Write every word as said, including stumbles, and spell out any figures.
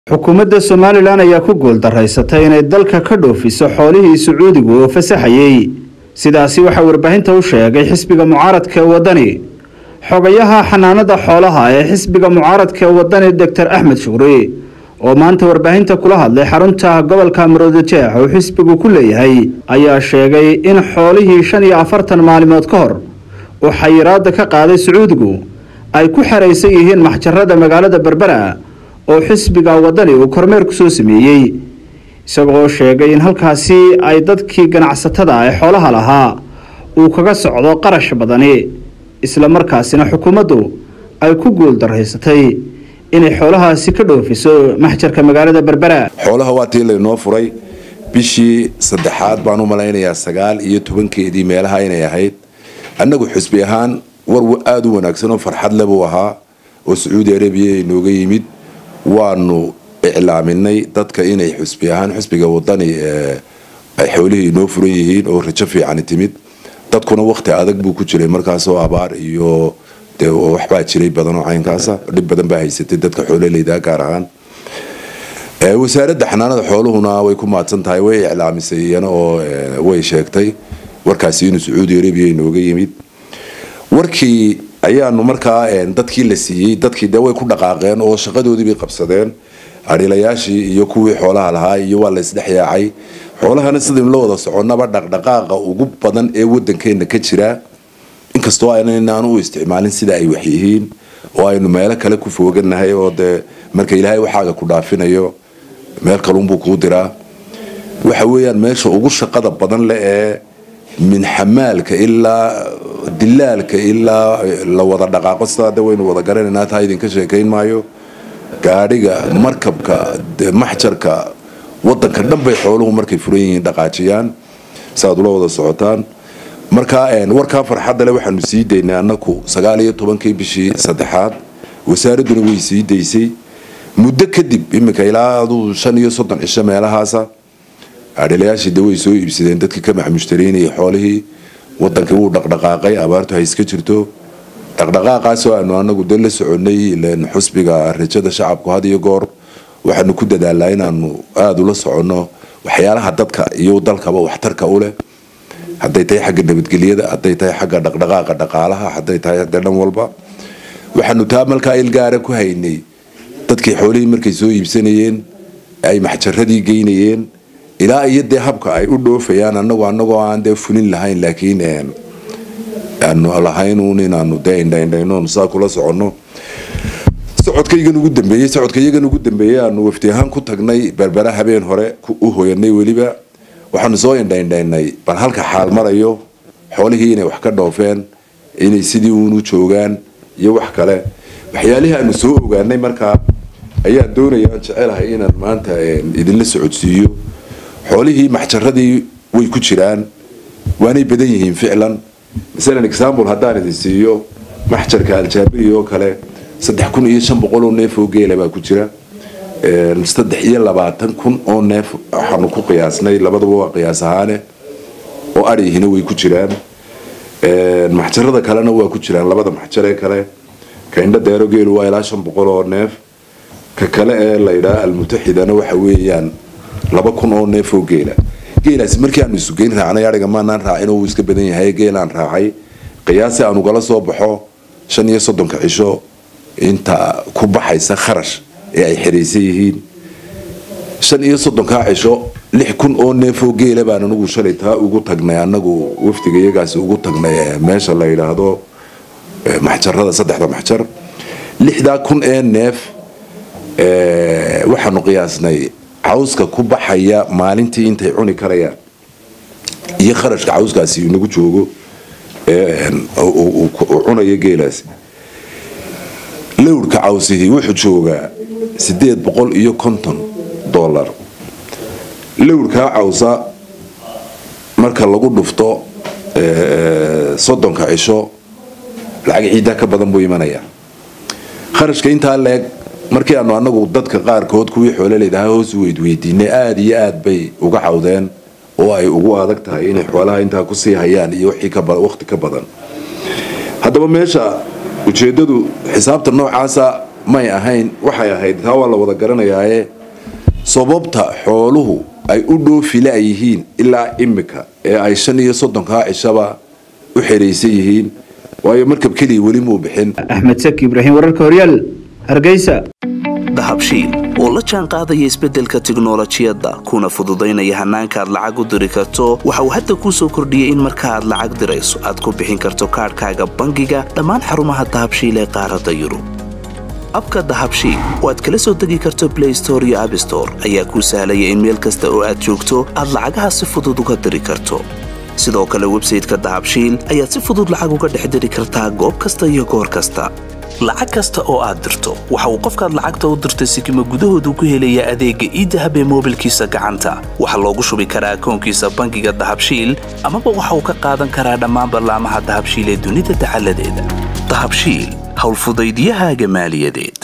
xukuumadda Soomaaliland ayaa ku gool daraysatay inay dalka ka dhoofiso xoolihii Sacuudigu oo fasaxayay sidaasi waxa warbaahinta u sheegay xisbiga mucaaradka wadani xogayaha xanaanada xoolaha ee xisbiga mucaaradka wadani Doctor Ahmed Shukri oo maanta warbaahinta kula hadlay xarunta gobolka Maroodijeex oo xisbigu ku leeyahay ayaa sheegay in xoolihii shan iyo afartan maalmood ka hor oo xayiraad ka qaaday Sacuudigu ay ku xareysan yihiin maxjarada magaalada Berbera oo xisbiga wadani uu kormeer ku soo sameeyay isagoo sheegay in halkaasi ay dadkii ganacsatada ah xoolaha lahaa uu kaga socdo qarash badani isla markaasina xukuumaddu ay ku gool daraysatay inay xoolahaasi ka dhoofiso maxjarka magaalada Berbera xoolaha waa tii la furay bishii saddexaad baan u malaynayaa sagaal iyo tobankeedii meelaha inay ahayd annagu xisbi ahaan war aad u wanaagsan oo farxad leh buu ahaa oo Saudi Arabia inooga yimid waanu iclaaminay dadka inay xisbi ahaan xisbiga wadani ay xoolihii inoo furan yihiin oo rajo fiican timid dadkuna waqti adag buu ku jiray markaas oo abaar iyo waxba jiray badan oo caynkaasa dib badan baa haysatay dadka xoololeyda gaar ahaan ee wasaaradda xanaanada xooluhuna way ku maadsan tahay way iclaamisay oo way sheegtay warkaasi inuu Saudi Arabia inooga yimid warkii ayaanu markaa dadkii la siiyay dadkii way ku dhaqaaqeen oo shaqadoodii bay qabsadeen arilayaashii iyo kuwii xoolaha lahaa iyo waa la isdhexyaacay xoolahana sidii loo wada soconaba dhaqdhaqaaqa ugu badan ee wadankeena ka jira inkastoo aanan u isticmaalin sida ay wax yihiin oo aynu meel kale ku fooganahay oo de marka Ilaahay waxaaga ku dhaafinayo meel kale uu ku diraa waxa weeyaan meesha ugu shaqada badan leh ee min xamaalka ilaa dilaalka ilaa la wada dhaqaaqo saada waynu wada garanayna taa idin ka sheekayn maayo gaariga markabka maxjarka wadanka dhanbay xooluhu markay furan yihiin dhaqaajiyaan saad ula wada socotaan marka een warka farxadda leh waxaanu sii deynay annagu sagaal iyo tobankii bishii saddexaad wasaaraduna way sii deysay muddo kadib imika ilaa shan iyo soddon cisho meelahaasa arilayaashii way soo iibsadeen dadkii ka maxmushtariinay xoolihii wadanka uu dhaqdhaqaaqay abaartu hay iska jirto dhaqdhaqaaqaas oo aanu anagu dal la soconay leen xusbiga rajada shacabku had iyo goor waxaanu ku dadaalnaa inaanu aad ula socono waxyaalaha dadka iyo dalkaba waxtarka u leh haday tahay xagga nabadgelyada haday tahay xagga dhaqdhaqaaqa dhaqaalaha haday tahay dhan walba waxaanu taamalka ilgaara ku haynay dadkii xoolihii markay soo iibsanayeen ay maxjaradii geynayeen ilaa iyo de habka ay u dhoofayaan anagu anagu aan de fulin lahayn laakiin een aanu lahayn inaanu deendayno saa kula socono socodkaygan ugu dambeeyay socodkaygan ugu dambeeyay aanu wafti ahaan ku tagnay Berbera habeen hore u hooyanay waliba waxaanu soo indhaynay bal halka xaal marayo xoolihii inay wax ka dhoofeen inay sidii uu joogaan iyo wax kale waxyaalaha aanu soo ogaanay marka ayaa doonayaan jecelahay inaan maanta idin la socodsiiyo xoolihii maxjaradii way ku jiraan waanay badan yihiin ficlan misalan example haddaan idin siiyo maxjarka Al-Jaabiri oo kale saddex kun iyo shan boqol oo neef oo geela baa ku jira ee saddex iyo labaatan kun oo neef waxaanu ku qiyaasnay labadaba waa qiyaas ahaan oo arihina way ku jiraan ee maxjarada kalena waa ku jiraan labada maxjar ee kale ka indha deero geelu waa ilaa shan boqol oo neef ka kale ee la yiraahdo Al-Mutaxidana waxa weeyaan laba kun oo neef oo geela geelaas markii aanu sugeyn raacnay ariga maanaan raacin oo iska badan yahay geelaan raacay qiyaasi aanu gala soo baxo shan iyo soddon ka cisho inta ku baxaysa kharash ee ay xiriisay yihiin shan iyo soddon ka cisho lix kun oo neef oo geela baan anagu shalay taa ugu tagnay anagu waftiga iyagaas ugu tagnay meesha la yiraahdo maxjarada saddexda maxjar lixda kun ee neef ee waxaanu qiyaasnay cawska ku baxaya maalintii intay cuni karayaan iyo kharashka cawskaasi inagu joogo ee uu cunayo geelaas lowrka cawsihi wuxuu joogaa sideed boqol iyo konton dollar lowrka cawsa marka lagu dhufto ee soddonka cisho lacag ciida ka badan buu imanaya kharashka inta leeg markii aanu anagu dadka qaar kood kuwii xoolaleedahay hoos weydweydiinay aad iyo aad bay uga cawdeen oo ay ugu adag tahay inay xoolaha inta ku sii hayaan iyo wixii ka badan waqti ka badan hadaba meesha ujeedadu xisaabta noocaasa may ahayn waxay ahayd taa waa la wada garanayaaye sababta xooluhu ay u dhoofi laayihiin ilaa imika ee ay shan iyo soddonkaa cishaba u xiraysan yihiin waayo markab keliya weli muu bixin. Axmed Saki Ibrahim, wararka Horyaal, Hargeysa. dahabshiil oo la jaan qaadaya isbeddelka tiknoolajiyadda kuna fududaynaya hannaanka aad lacag u diri karto waxa uu hadda kuu soo kordhiyey in marka aad lacag dirayso aad ku bixin karto kaadhkaaga bangiga dhammaan xarumaha dahabshiil ee qaaradda Yurub. abka dahabshiil oo aad kala soo degi karto Play Store iyo App Store ayaa kuu sahlaya in meel kasta oo aad joogto aad lacagaha si fudud uga diri karto. sidoo kale website-ka dahabshiil ayaad si fudud lacag uga dhex diri kartaa goob kasta iyo goor kasta. lacag kasta oo aad dirto waxa uu qofkaad lacagta u dirtay sikimo gudahoodu ku helaya adeegga e-dahab ee moobilkiisa gacanta. waxa loogu shubi karaa akoonkiisa bangiga dahabshiil amaba waxa uu ka qaadan karaa dhammaan barnaamijyada dahabshiil ee dunida taxalladeeda. dahabshiil hawl fudaydiyahaaga maaliyadeed.